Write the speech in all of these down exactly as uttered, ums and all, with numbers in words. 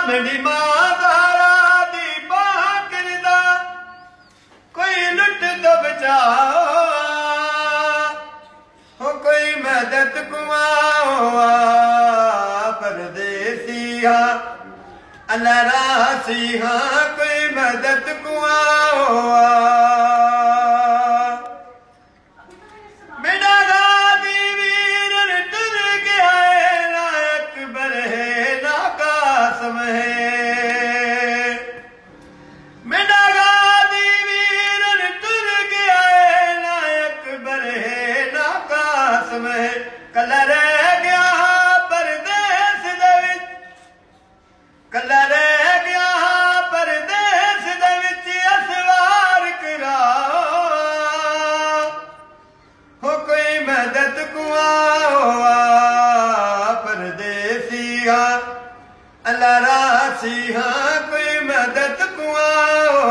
मेरी मां ज़हरा दी बाह करदा कोई लुट तो बचाओ हो कोई मदद कुआओ परदेसिया अल्लाह रासिया कोई मदद कुआओ मेरा गादी वीर टुर गया ना अकबर है ना कासम है मेरा गादी वीर टुर गया ना अकबर है ना कासम है कला रह गया परदेस दे विच कला रह गया परदेस दे विच असवार कराओ हो कोई मदद कुआओ परदेसिया अल्लाह रासिया कोई मदद कुआओ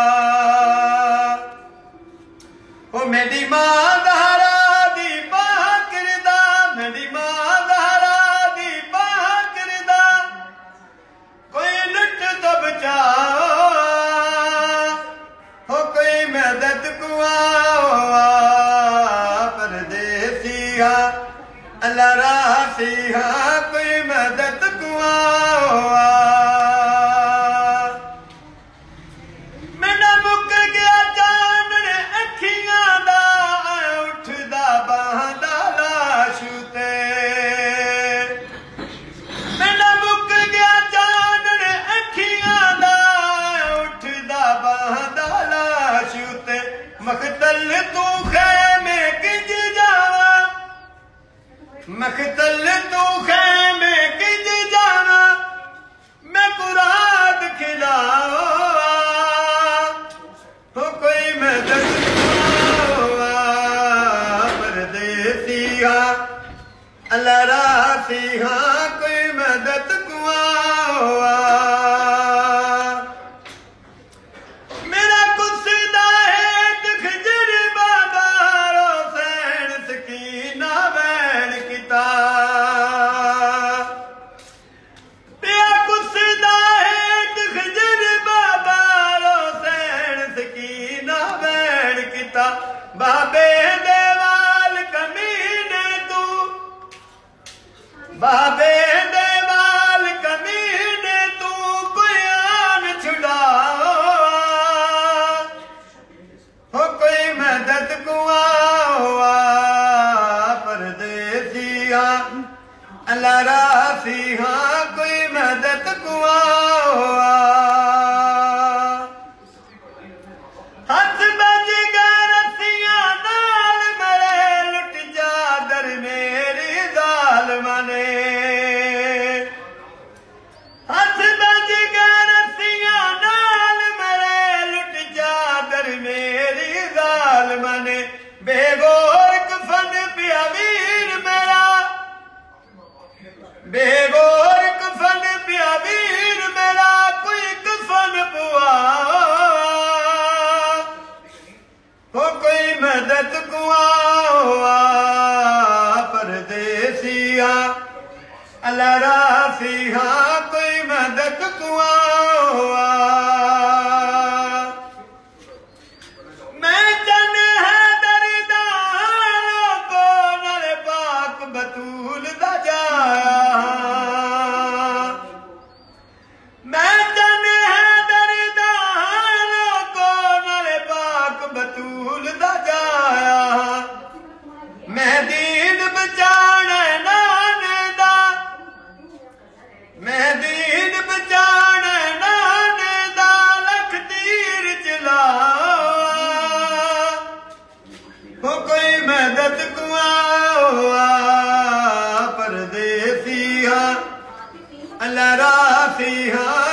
हो मेरी मां ज़हरा दी बाह करदा मेरी मां ज़हरा दी बाह करदा कोई लुट तो बचाओ हो कोई मदद कुआओ परदेसिया अल्लाह रासिया कोई मदद कुआओ मेरा मुक गया चानण अखियां दा उठदा बांदा लाश ते मेरा मुक गया चानण अखियां दा उठदा बांदा लाश ते मखतल तू खैमे किंज जावा मखतल तू खैमे किंज जावा मैं कुराद खिलाओ हो कोई मदद परदेसिया अल्लाह रासिया कोई मदद कुआओ मेरा कुसदा है दुख जरबा बारो सैन सकीना वैन किता पिया कुसदा है दुख जरबा बारो सैन सकीना वैन किता बाबे दे वाल कमीने तू बाबे दे वाल कमीने तू कोई आन छुड़ाओ हो कोई मदद कुआओ परदेसिया अल्लाह रासिया कोई मदद कुआओ हथ बज गए रस्सियां नाल मेरे लुट चादर मेरी जालिमा ने हथ बज गए रस्सियां नाल मेरे लुट चादर मेरी जालिमा ने बेगोर कफन पिया वीर मेरा बेगोर कफन पिया वीर मेरा कोई कफन पुआओ हो कोई मदद कुआओ परदेसिया अल्लाह रासिया कोई मदद कुआओ मैं जन है दरदारों को नर पाक बतूल दा जाया मैं जन है दरदारों को नर पाक बतूल दा जाया मैं दीन बचाने नाने दा मैं दीन बचाने नाने दा लख तीर चला हो कोई मदद कुआओ परदेसिया अल्लाह रासिया